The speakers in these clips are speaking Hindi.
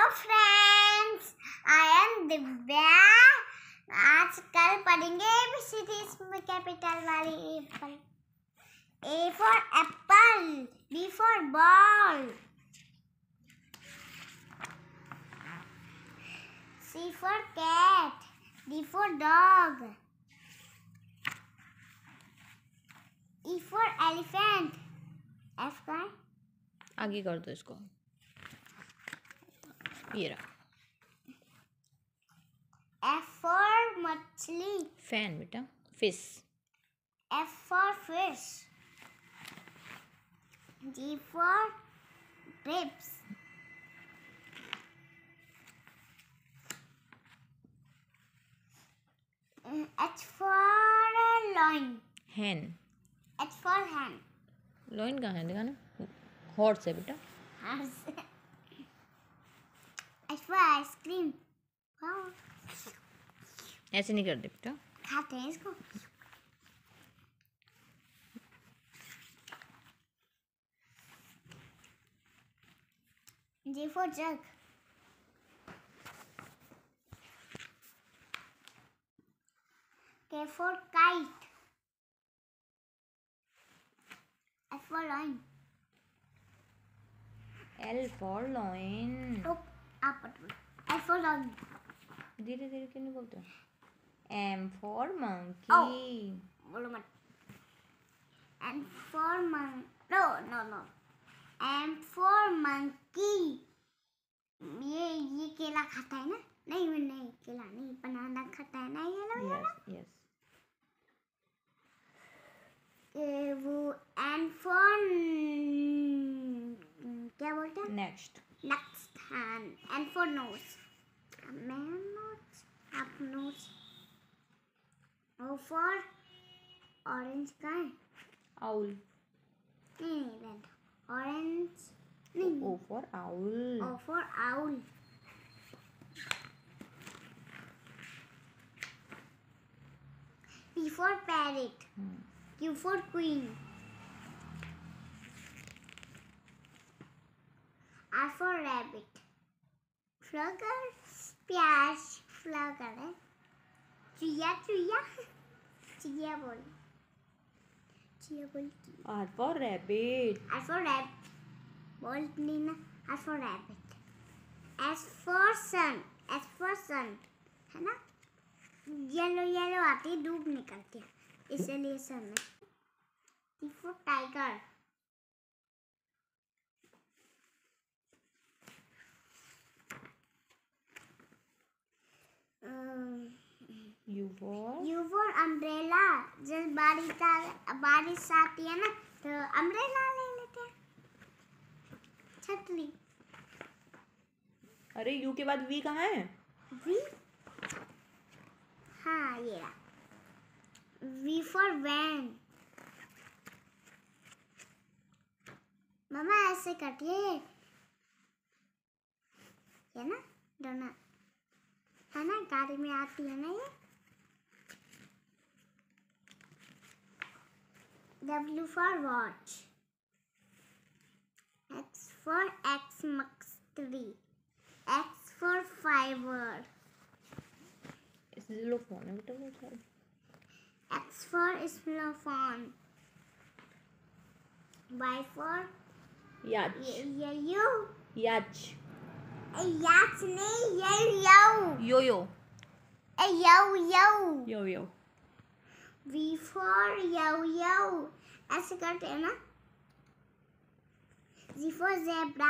Friends, I am Divya. आज कल पढ़ेंगे ABCD इसमें कैपिटल वाली apple. A for apple, B for ball, C for cat, D for dog, E for elephant, F का आगे कर दो इसको। ये रहा। F for मछली, फैन बेटा, fish. F for fish, G for grapes, H for loin, hen. H for hen, lion कहाँ है, देखा ना, हॉर्स है बेटा। H for ice cream, wow, ऐसे नहीं करते बेटा। खाते हैं इसको। J for jug, K for kite, L for lion, L for lion. L for lion, धीरे धीरे क्यों नहीं बोलते? M for monkey. बोलो मत। N for no, M for monkey। ये केला खाता है ना? नहीं केला नहीं, बनाना खाता है ना ये लोग। यस। वो N for क्या बोलते हैं? नेक्स्ट। हाँ, N for nose, मैं nose, आप nose। O for orange का है? आउल। नहीं रेड, orange नहीं। O for owl. O for owl, P for parrot, Q for queen, R for rabbit, flugger, प्याज flugger है। चिड़िया बोल। R for rabbit. R for rabbit, बोल Neena. R for rabbit, S for sun है ना? येलो आती है, धूप निकलती है, इसलिए सन है। T for tiger, U for umbrella। जब बारिश आती है ना तो अम्ब्रेला ले लेते हैं, छतरी। अरे यू के बाद वी कहाँ है? V, हाँ ये रहा। V for van। मम्मा ऐसे कटिए, ये ना दोनों है ना, गाड़ी में आती है ना ये। W for watch, X for Xmas tree, X for fiber, xylophone है बेटा वो शायद। X for xylophone, Y for याच। याच। याच नहीं, यो यो। V for yo, ऐसे करते हैं ना। Z for zebra,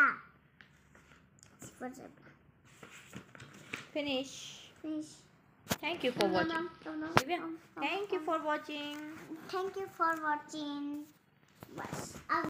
Finish. Finish. Thank you for watching. Thank you for watching. Thank you for watching. बस अब